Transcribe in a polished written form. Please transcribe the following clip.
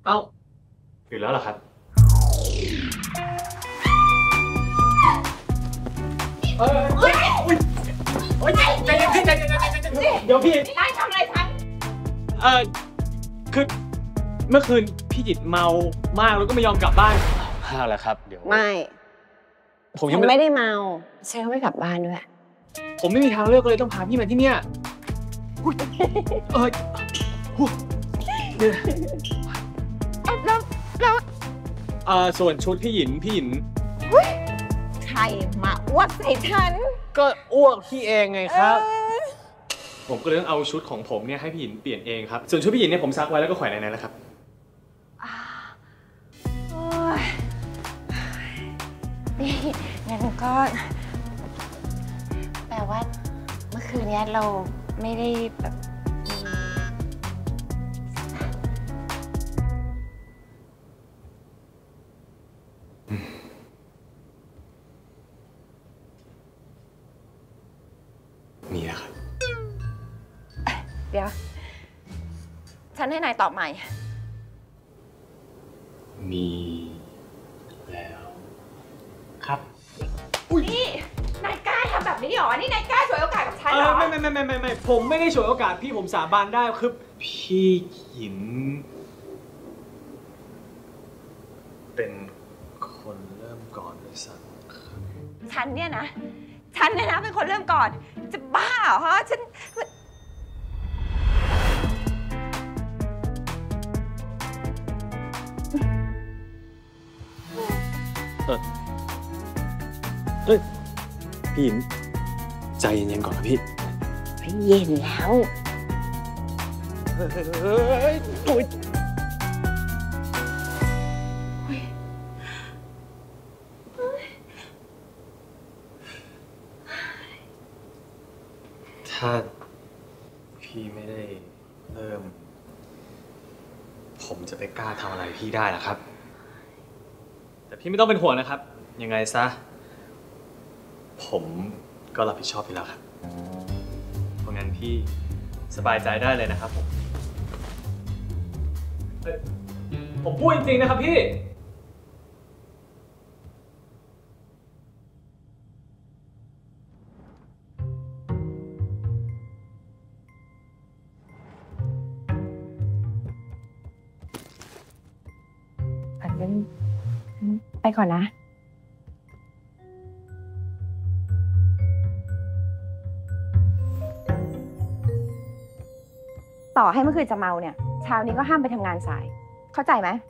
เอ้าอยู่แล้วเหรอครับเฮ้ยใจเย็นพี่ใจเย็นเดี๋ยวพี่นายทำอะไรฉันคือเมื่อคืนพี่จิตเมามากแล้วก็ไม่ยอมกลับบ้านห้าแล้วครับเดี๋ยวไม่ผมยังไม่ได้เมาฉันก็ไม่กลับบ้านด้วยผมไม่มีทางเลือกเลยต้องพาพี่มาที่เนี่ยแล้วส่วนชุดพี่หยินใครมาอ้วกใส่ฉันก็อ้วกพี่เองไงครับผมก็เลยต้องเอาชุดของผมเนี่ยให้พี่หยินเปลี่ยนเองครับส่วนชุดพี่หยินเนี่ยผมซักไว้แล้วก็แขวนในนั้นแล้วครับนี่งั้นก็แปลว่าเมื่อคืนนี้เราไม่ได้แบบมีแล้วครับเดี๋ยวฉันให้นายตอบใหม่มีแล้วครับนี่นายกล้าทำแบบนี้หรอนี่นายกล้าฉวยโอกาสกับฉันหรอไม่ผมไม่ได้ฉวยโอกาสพี่ผมสาบานได้คือพี่หยินเป็นคนเริ่มก่อนด้วยซ้ำฉันเนี่ยนะเป็นคนเริ่มก่อนจะบ้าเหรอฮะฉันพี่หยินใจเย็นๆก่อนนะพี่ไม่เย็นแล้วถ้าพี่ไม่ได้เริ่มผมจะไปกล้าทำอะไรพี่ได้หรอครับแต่พี่ไม่ต้องเป็นห่วงนะครับยังไงซะผมก็รับผิดชอบอยู่แล้วครับเพราะงั้นพี่สบายใจได้เลยนะครับผมพูดจริงๆนะครับพี่ไปก่อนนะต่อให้เมื่อคืนจะเมาเนี่ยเช้านี้ก็ห้ามไปทำงานสายเข้าใจไหม